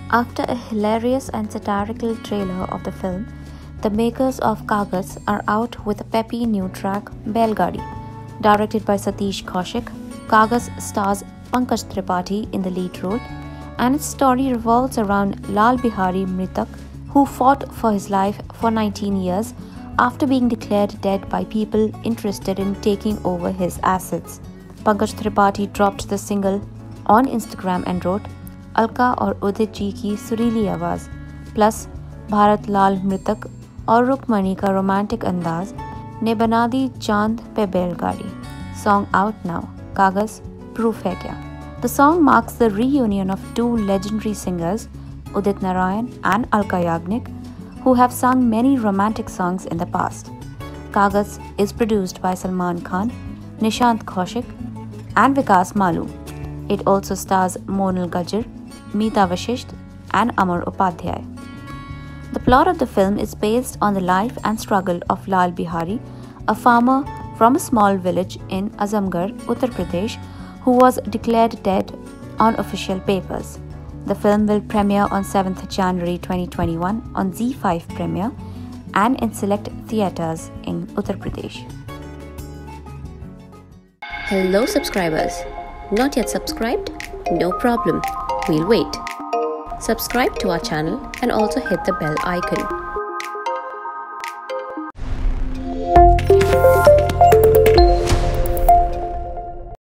After a hilarious and satirical trailer of the film, the makers of Kagaz are out with a peppy new track, Belgadi. Directed by Satish Kaushik, Kagaz stars Pankaj Tripathi in the lead role, and its story revolves around Lal Bihari Mritak, who fought for his life for 19 years after being declared dead by people interested in taking over his assets. Pankaj Tripathi dropped the single on Instagram and wrote, Alka और उदित जी की सुरीली आवाज़ plus Bharat लाल मृतक और रुकमणी का romantic अंदाज ने बना दी चांद पे बैलगाड़ी. Song out now. कागज प्रूफ है क्या? The song marks the reunion of two legendary singers, Udit Narayan and Alka Yagnik, who have sung many romantic songs in the past. Kagaz is produced by Salman Khan, Nishant Kaushik, and Vikas Malu. It also stars Monal Gajjar, Meeta Vashisht, and Amar Upadhyay. The plot of the film is based on the life and struggle of Lal Bihari, a farmer from a small village in Azamgarh, Uttar Pradesh, who was declared dead on official papers. The film will premiere on 7th January 2021 on ZEE5 Premiere and in select theatres in Uttar Pradesh. Hello subscribers. Not yet subscribed? No problem. We'll wait. Subscribe to our channel and also hit the bell icon.